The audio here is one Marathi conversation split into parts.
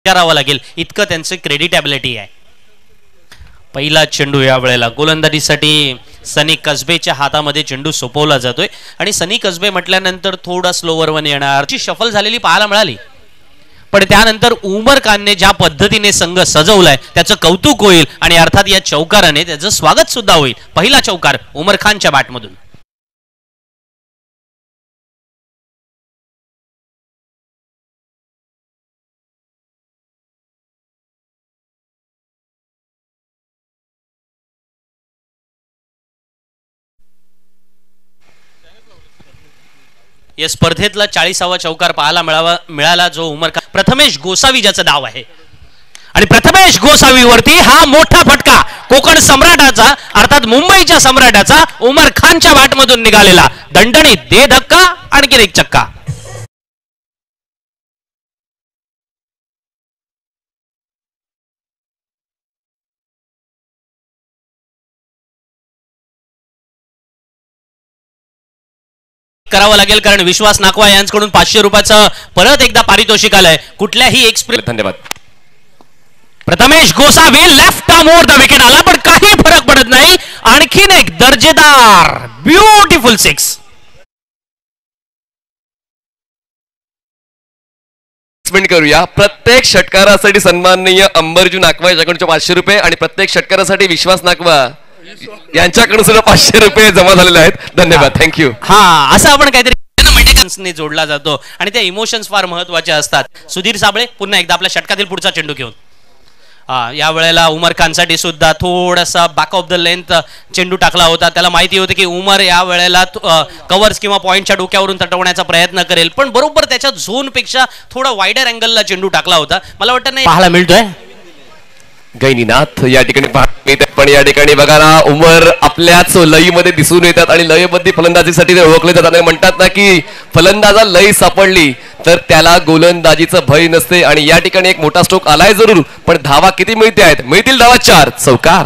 करावं लागेल इतकं त्यांचं क्रेडिटॅबिलिटी आहे. पहिला चेंडू या वेळेला गोलंदाजीसाठी सनी कसबेच्या हातामध्ये चेंडू सोपवला जातोय आणि सनी कसबे म्हटल्यानंतर थोडा स्लोवर वन येणार ची शफल झालेली पाहायला मिळाली. पण त्यानंतर उमर खानने ज्या पद्धतीने संघ सजवलाय त्याचं कौतुक होईल आणि अर्थात या चौकाराने त्याचं स्वागत सुद्धा होईल. पहिला चौकार उमर खानच्या बॅटमधून. या स्पर्धेतला 40वा चौकार पाहायला मिळाला जो उमर खान प्रथमेश गोसावी ज्याचं नाव आहे आणि प्रथमेश गोसावीवरती हा मोठा फटका कोकण सम्राटाचा अर्थात मुंबईच्या सम्राटाचा उमर खानच्या बॅटमधून निघालेला दणदणीत दे धक्का आणखी एक चक्का. करावं लागेल कारण विश्वास नाकवा यांच्याकडून 500 रुपयाचं परत एकदा पारितोषिक आलंय. कुठल्याही एक्सप्रेस धन्यवाद. Prathamesh Gosavi left more the wicket आला पण काही फरक पडत नाही. आणखीन एक दर्जेदार ब्युटिफुल सिक्स. करूया प्रत्येक षटकारासाठी सन्माननीय अंबरजू नाकवा यांच्याकडून 500 रुपये आणि प्रत्येक षटकारासाठी विश्वास नाकवा यांच्याकडून सुद्धा 500 रुपये जमा झालेले आहेत. धन्यवाद. थँक्यू. हा असं आपण काहीतरी जोडला जातो आणि त्या इमोशन्स फार महत्वाचे असतात. सुधीर साबळे पुन्हा एकदा आपल्या षटकातील पुढचा चेंडू घेऊन या वेळेला उमर खानसाठी सुद्धा थोडासा बॅक ऑफ द लेंथ चेंडू टाकला होता. त्याला माहिती होती की उमर या वेळेला कव्हर्स किंवा पॉइंटच्या डोक्यावरून तटवण्याचा प्रयत्न करेल पण बरोबर त्याच्या झोन पेक्षा थोडा वाईडर अँगलला चेंडू टाकला होता. मला वाटतं नाही पाहायला मिळतोय गैनीनाथ या ठिकाणी पण या ठिकाणी बघा ना उमर आपल्याच लयीमध्ये दिसून येतात आणि लयबद्धी फलंदाजीसाठी ते ओळखले जातात आणि म्हणतात ना की फलंदाजा लय सापडली तर त्याला गोलंदाजीचं भय नसते. आणि या ठिकाणी एक मोठा स्ट्रोक आलाय जरूर पण धावा किती मिळते आहेत? मिळतील धावा 4. चौकार.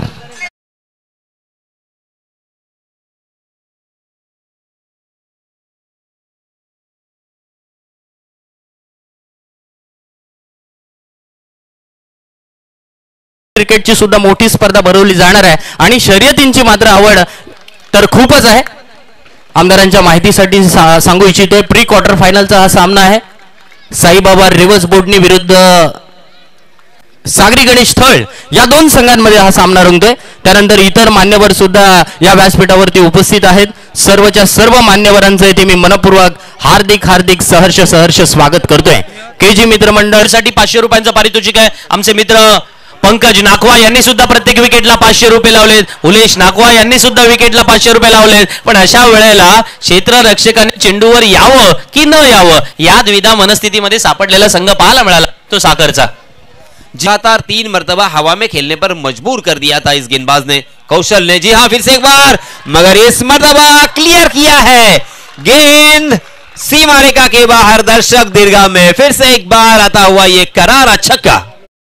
क्रिकेटची सुद्धा मोठी स्पर्धा भरवली जाणार आहे आणि शर्यतींची मात्र आवड तर खूपच आहे. आमदारांच्या माहितीसाठी सांगू इच्छितोय प्री क्वार्टर फायनलचा हा सामना आहे. साईबाबा रिव्हर्स बोर्डनी विरुद्ध सागरी गणेश थळ या दोन संघांमध्ये हा सामना रंगतोय. त्यानंतर इतर मान्यवर सुद्धा या व्यासपीठावरती उपस्थित आहेत. सर्वच्या सर्व मान्यवरांचं इथे मी मनपूर्वक हार्दिक सहर्ष स्वागत करतोय. केजी मित्रमंडळसाठी 500 रुपयांचं पारितोषिक आहे. आमचे मित्र पंकज नाकवा यांनी सुद्धा प्रत्येक विकेटला 500 रुपये लावलेत. उलेश नाकवा यांनी सुद्धा विकेटला 500 रुपये लावलेत. पण अशा वेळेला क्षेत्ररक्षकाने चेंडूवर यावं की न यावं या द्विधा मनस्थितीमध्ये सापडलेला संघ पाहायला मिळाला तो साखरचा. लगातार 3 मर्तबा हवा में खेलने पर मजबूर कर दिया था इस गेंदबाज ने कौशल ने. जी हाँ फिर से एक बार मगर इस मर्तबा क्लियर किया है गेंद सीमा रेखा के बाहर. दर्शक दीर्घा में फिर से एक बार आता हुआ ये करारा छक्का.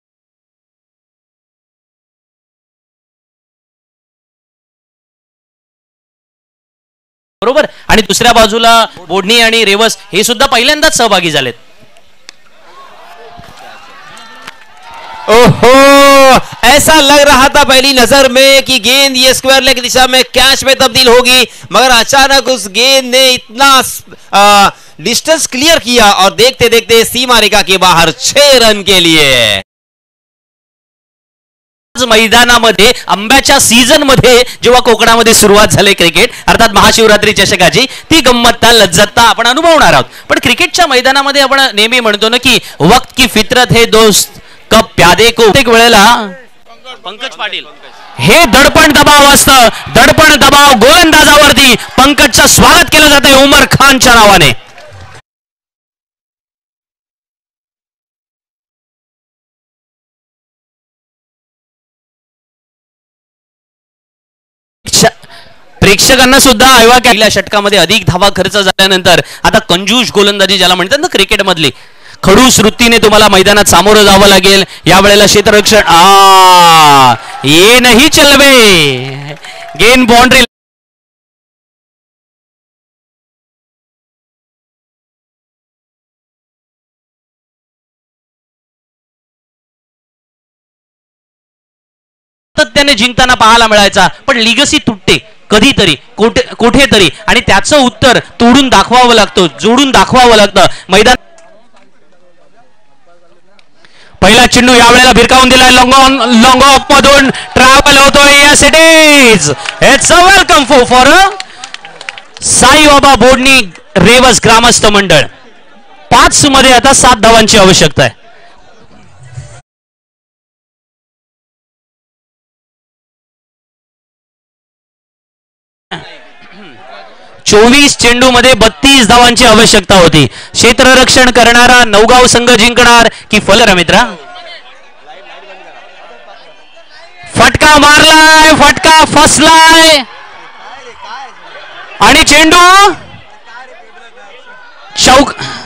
बरोबर आणि दुसऱ्या बाजूला बोडणी आणि रेवस हे सुद्धा पहिल्यांदाच सहभागी झालेत. ओहो ऐसा लग रहा था पहली नजर में कि गेंद ये स्क्वायर लेग की दिशा में कैच में तब्दील होगी मगर अचानक उस गेंद ने इतना डिस्टेंस क्लियर किया और देखते देखते सीमा रेखा के बाहर 6 रन के लिए. मैदानामध्ये आंब्याच्या सीझन मध्ये जेव्हा कोकणामध्ये सुरुवात झाली क्रिकेट अर्थात महाशिवरात्री चषकाची ती गंमत लज्जतता आपण अनुभवणार आहोत. पण क्रिकेटच्या मैदानामध्ये आपण नेहमी म्हणतो ना की वक्त की फितरत है दोस्त कब प्यादे को. एक वेळेला पंकज पाटील हे दडपण दबाव असतं. दडपण दबाव गोलंदाजावरती पंकजचं स्वागत केलं जाते उमर खानच्या नावाने. प्रेक्षकांना सुद्धा ऐवा केल्या षटकामध्ये अधिक धावा खर्च झाल्यानंतर आता कंजूस गोलंदाजी ज्याला म्हणतात ना क्रिकेट मधली खडूस वृत्तीने तुम्हाला मैदानात सामोरं जावं लागेल. या वेळेला क्षेत्ररक्षण ये नहीं चलवे गेंद बाउंड्री सातत्याने जिंकताना पाहायला मिळायचा, पण लिगसी तुटते कधीतरी कुठेतरी, आणि त्याचं उत्तर तोडून दाखवावं लागतं, जोडून दाखवावं लागतं. मैदान पहिला चेंडू यावेळेला भिरकावून दिलाय, लॉंग ऑफ मधून ट्रॅव्हल होतोय. Yes it is, it's a welcome for Saibaba Bodni Rewas ग्रामस्थ मंडळ. 5 मध्ये आता 7 धावांची आवश्यकता आहे. 24 चेंडू मध्ये 32 धावांची आवश्यकता होती. क्षेत्ररक्षण करणारा नवगाव संघ जिंकणार की फलर मित्रा? फटका मारलाय, फटका फसलाय आणि चेंडू चौक